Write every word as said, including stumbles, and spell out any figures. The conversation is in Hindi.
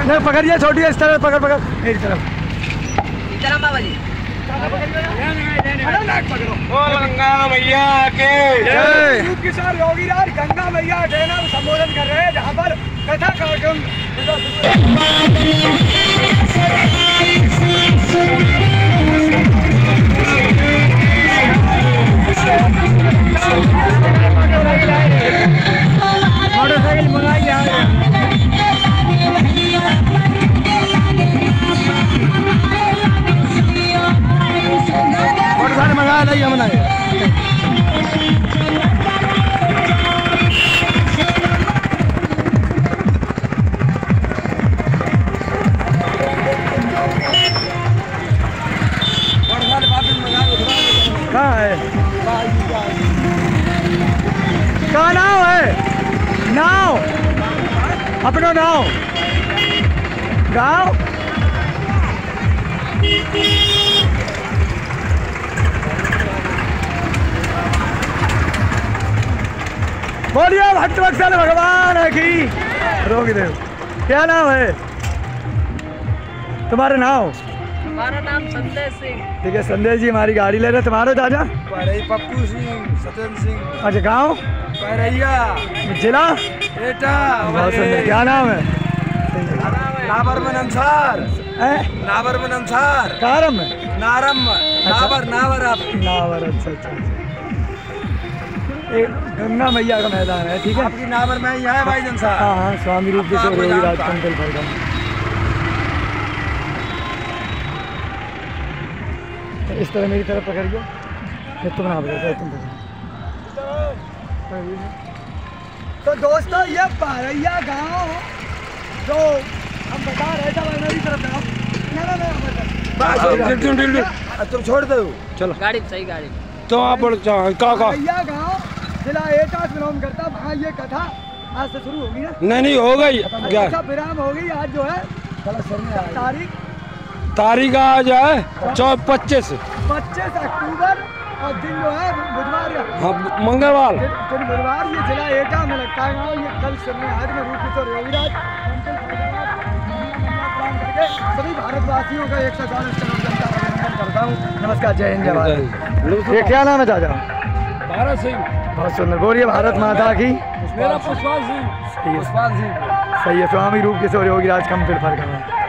नहीं पकड़िए छोटी इस तरह पकड़ पकड़ मेरी तरफ गंगा मैया के किशोर योगी राज गंगा मैया के नाम संबोधन कर रहे हैं जहाँ पर कथा कार्यक्रम मोटरसाइकिल मंगाई मोटरसाइकिल मंगा नहीं हमने कहाँ है कहाँ नाव है नाव अपना नाव गाँव बोलिए भक्त वत्सल भगवान की रोक दे। क्या नाम है तुम्हारा नाम? हमारा नाम संदेश सिंह। ठीक है संदेश जी हमारी गाड़ी ले रहे तुम्हारे दादा पप्पू सिंह सत्येंद्र सिंह। अच्छा गाँव पैरैया जिला एटा। बहुत सुंदर। क्या नाम है? नाबर में अंसार नाबर में अंसार कारम है नारम नाबर नाबर आप नावर। अच्छा अच्छा एक गंगा मैया का मैदान है ठीक है आपकी नाबर में यहाँ है भाई अंसार। हाँ हाँ स्वामी रूप से राज कंटल भरगा इस तरह मेरी तरफ पकड़िए तुम ना पकड़ो तुम पकड़ो। तो दोस्तों ये पारैया गांव जो हम बता रहे थे मेरी तरफ जाओ तुम छोड़ दो चलो गाड़ी सही गाड़ी तो आप पारैया गांव जिला एटा से बिलोंग करता। वहाँ ये कथा आज से शुरू होगी ना? नहीं नहीं हो गई अच्छा विराम हो गई। आज जो है तारीख तारीख आज है चौ पच्चीस पच्चीस अक्टूबर और दिन जो है बुधवार हाँ मंगलवार दिन बुधवार। ये जिला एटा में लगता है गाँव। ये कल सुनने आज में रूप किशोर योगीराज सभी भारतवासियों का एक सौ चालीस करोड़ जनता का अभिनंदन करता हूँ। नमस्कार जय हिंद जय भारत। ये क्या नाम है चाचा? भारत सिंह। बहुत सुंदर। बोलिए भारत माता की। मेरा पुष्पाल सिंह। सही है पुष्पाल सिंह। सही है स्वामी रूप किशोर योगीराज कम फिर फर्क है।